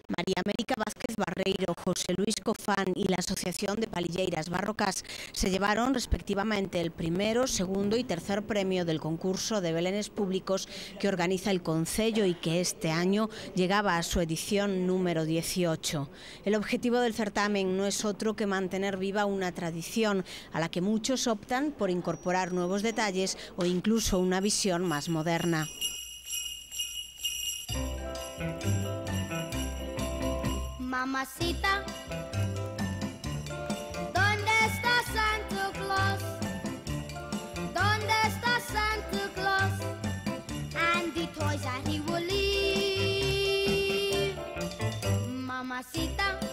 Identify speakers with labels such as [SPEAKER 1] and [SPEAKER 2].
[SPEAKER 1] María América Vázquez Barreiro, José Luis Cofán y la Asociación de Palilleiras Barrocas se llevaron respectivamente el primero, segundo y tercer premio del concurso de belenes públicos que organiza el Concello y que este año llegaba a su edición número 18. El objetivo del certamen no es otro que mantener viva una tradición a la que muchos optan por incorporar nuevos detalles o incluso una visión más moderna.
[SPEAKER 2] Mamacita, ¿dónde está Santa Claus? ¿Dónde está Santa Claus? And the toys that he will leave. Mamacita.